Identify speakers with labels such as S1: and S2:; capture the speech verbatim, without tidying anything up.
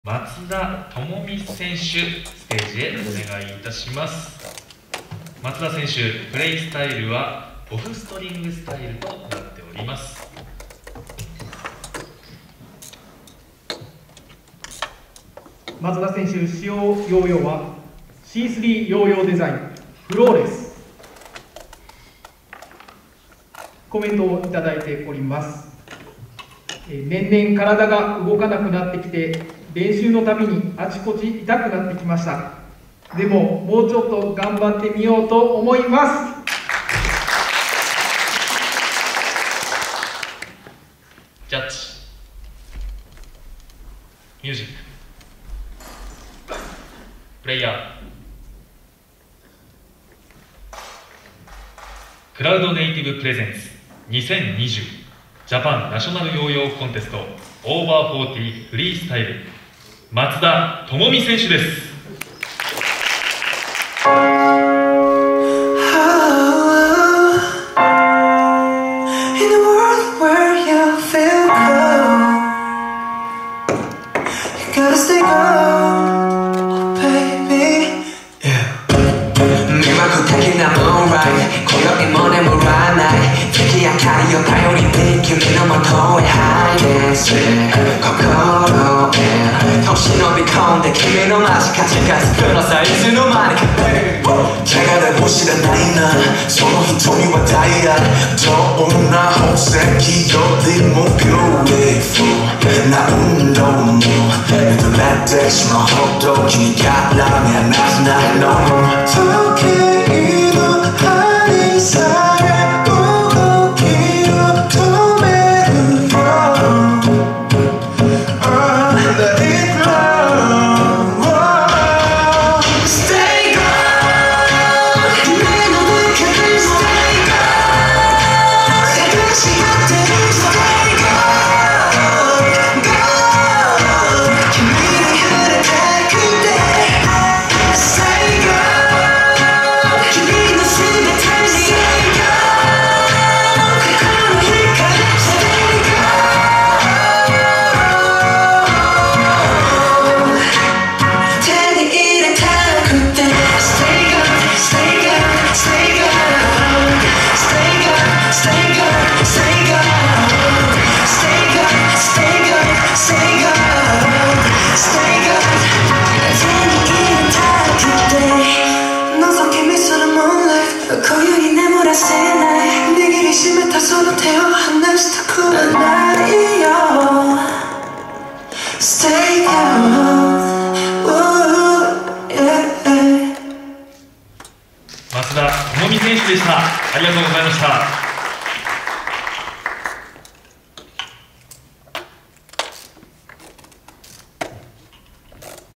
S1: 松田智美選手、ステージへお願いいたします。松田選手、プレイスタイルはオフストリングスタイルとなっております。
S2: 松田選手使用ヨーヨーは シースリー ヨーヨーデザインフローレス。コメントをいただいております。年々体が動かなくなってきて、練習のたびにあちこち痛くなってきました。でももうちょっと頑張ってみようと思います。
S1: ジャッジミュージックプレイヤークラウドネイティブプレゼンツにせんにじゅうジャパンナショナルヨーヨーコンテストオーバーフォーティーフリースタイル松田智美選手です。
S3: 忍び込んで君の街か近づくのさいつの間にか流れ星じゃないなその瞳はダイヤどんな宝石よりも beautiful 何度も認めてしまうほど君から目離せないの時計の針さえ動きを止めるよその手を離したくはないよ Stay out、
S1: 松田智美選手でした。ありがとうございました。